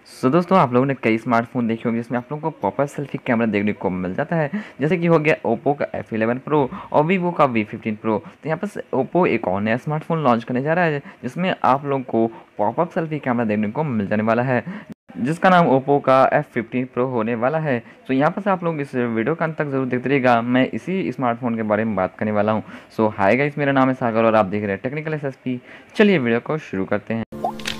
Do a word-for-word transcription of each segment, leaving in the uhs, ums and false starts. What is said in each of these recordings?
सो दोस्तों, आप लोगों ने कई स्मार्टफ़ोन देखे होंगे जिसमें आप लोगों को पॉपअप सेल्फी कैमरा देखने को मिल जाता है। जैसे कि हो गया ओप्पो का एफ इलेवन प्रो और वीवो का वी फिफ्टीन प्रो। तो यहाँ पर ओप्पो एक और नया स्मार्टफ़ोन लॉन्च करने जा रहा है जिसमें आप लोगों को पॉपअप सेल्फी कैमरा देखने को मिल जाने वाला है, जिसका नाम ओप्पो का एफ फिफ्टीन प्रो होने वाला है। तो यहाँ पर से आप लोग इस वीडियो का अंत तक ज़रूर देखते रहिएगा। मैं इसी स्मार्टफ़ोन के बारे में बात करने वाला हूँ। सो हाय गाइस, मेरा नाम है सागर और आप देख रहे हैं टेक्निकल एस एस पी। चलिए वीडियो को शुरू करते हैं।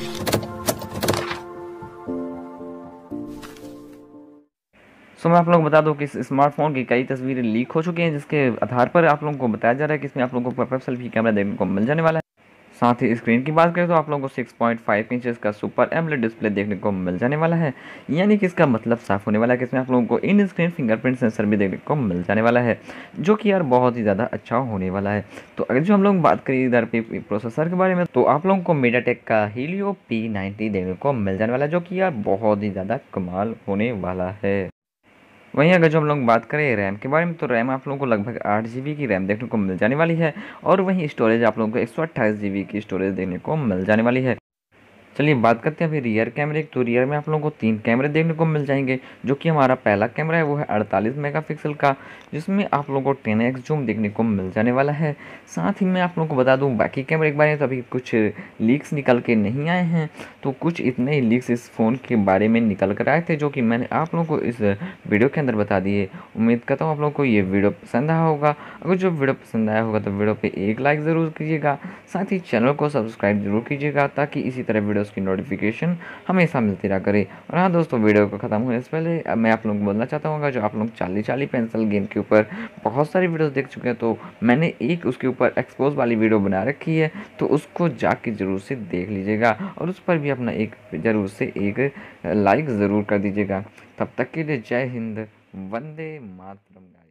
सो मैं आप लोगों को बता दूं कि इस स्मार्टफोन की कई तस्वीरें लीक हो चुकी हैं, जिसके आधार पर आप लोगों को बताया जा रहा है कि इसमें आप लोगों को पॉपअप सेल्फी कैमरा देखने को मिल जाने वाला है। साथ ही स्क्रीन की बात करें तो आप लोगों को सिक्स पॉइंट फाइव इंचेस का सुपर एमोलेड डिस्प्ले देखने को मिल जाने वाला है। यानी कि इसका मतलब साफ होने वाला है कि इसमें आप लोगों को इन स्क्रीन फिंगरप्रिंट सेंसर भी देखने को मिल जाने वाला है, जो कि यार बहुत ही ज़्यादा अच्छा होने वाला है। तो अगर जो हम लोग बात करें इधर पे प्रोसेसर के बारे में, तो आप लोगों को मीडियाटेक का हीलियो पी नाइन्टी देखने को मिल जाने वाला है, जो कि यार बहुत ही ज़्यादा कमाल होने वाला है। वहीं अगर जो हम लोग बात करें रैम के बारे में, तो रैम आप लोगों को लगभग आठ जी बी की रैम देखने को मिल जाने वाली है और वहीं स्टोरेज आप लोगों को एक सौ अट्ठाईस जी बी की स्टोरेज देखने को मिल जाने वाली है। चलिए बात करते हैं अभी रियर कैमरे की। तो रियर में आप लोगों को तीन कैमरे देखने को मिल जाएंगे। जो कि हमारा पहला कैमरा है वो है अड़तालीस मेगापिक्सल का, जिसमें आप लोगों को टेन एक्स जूम देखने को मिल जाने वाला है। साथ ही मैं आप लोगों को बता दूं बाकी कैमरे के बारे में, तो अभी कुछ लीक्स निकल के नहीं आए हैं। तो कुछ इतने ही लीक्स इस फ़ोन के बारे में निकल कर आए थे, जो कि मैंने आप लोगों को इस वीडियो के अंदर बता दिए। उम्मीद करता हूँ आप लोगों को ये वीडियो पसंद आया होगा। अगर जो वीडियो पसंद आया होगा तो वीडियो पे एक लाइक ज़रूर कीजिएगा। साथ ही चैनल को सब्सक्राइब जरूर कीजिएगा, ताकि इसी तरह वीडियोज़ की नोटिफिकेशन हमेशा मिलती रहा करे। और हाँ दोस्तों, वीडियो को ख़त्म होने से पहले अब मैं आप लोगों को बोलना चाहता हूँ, जो आप लोग चाली चाली पेंसिल गेम के ऊपर बहुत सारी वीडियोस देख चुके हैं, तो मैंने एक उसके ऊपर एक्सपोज वाली वीडियो बना रखी है, तो उसको जाके ज़रूर से देख लीजिएगा और उस पर भी अपना एक ज़रूर से एक लाइक ज़रूर कर दीजिएगा। तब तक के लिए जय हिंद, वंदे मातरम।